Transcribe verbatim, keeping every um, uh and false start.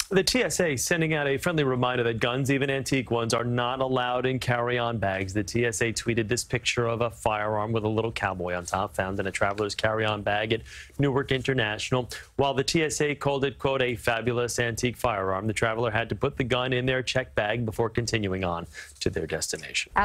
The T S A sending out a friendly reminder that guns, even antique ones, are not allowed in carry-on bags. The T S A tweeted this picture of a firearm with a little cowboy on top, found in a traveler's carry-on bag at Newark International. While the T S A called it, quote, a fabulous antique firearm, the traveler had to put the gun in their checked bag before continuing on to their destination.